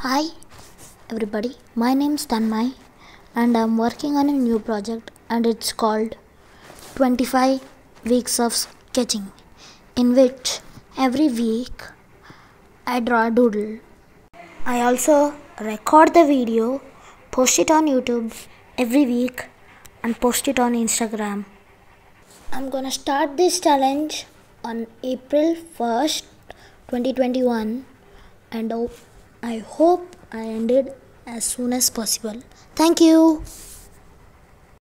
Hi everybody, my name is Tanmay and I'm working on a new project and it's called 25 Weeks of Sketching, in which every week I draw a doodle. I also record the video, post it on YouTube every week and post it on Instagram. I'm gonna start this challenge on April 1st, 2021 and I hope I end it as soon as possible. Thank you.